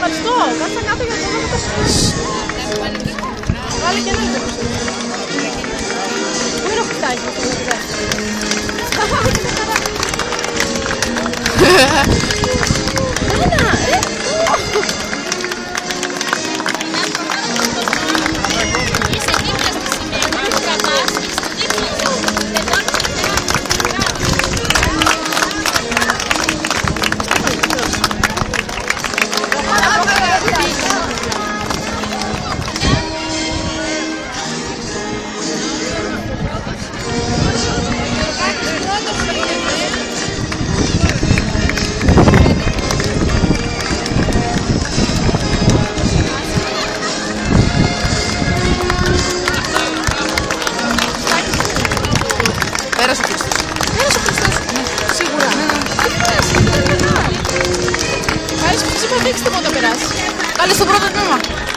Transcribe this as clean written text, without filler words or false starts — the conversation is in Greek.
ευχαριστώ. Κάτσα κάτω για να το συζητήσω. Βάλε και ένα λεπτό. Πού είναι ο κουτάκι, Άννα, ρε! Είσαι δίπλα στη σημαία, μην τραβάς, είσαι δίπλα του. Πέρασε ο Χριστός. Πέρασε ο Χριστός. Σίγουρα. Πάλι σου είπα δείξτε πότε περάσει. Πάλι στο πρώτο τμήμα.